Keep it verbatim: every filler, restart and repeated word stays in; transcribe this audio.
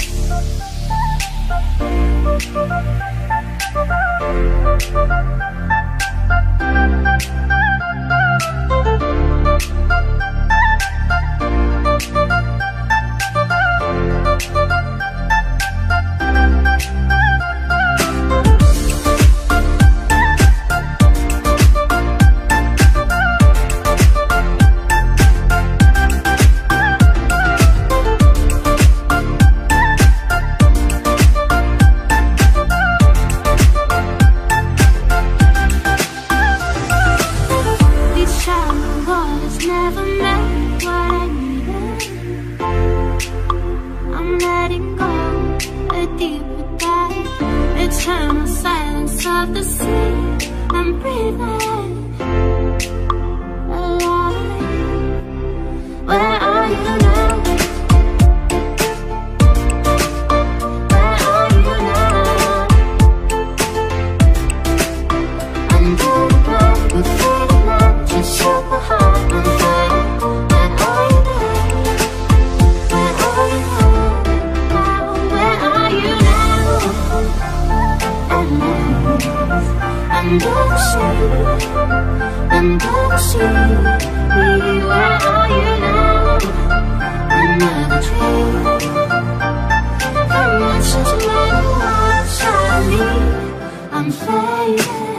Never meant what I needed. I'm letting go, a deeper dive, eternal silence of the sea. I'm breathing alive. Where are you now? Where are you now? Under the ground with fading light, just shook my heart. Under the sea, under the sea, where are you now? Another dream. From watching to my watch, I leave, I'm fading.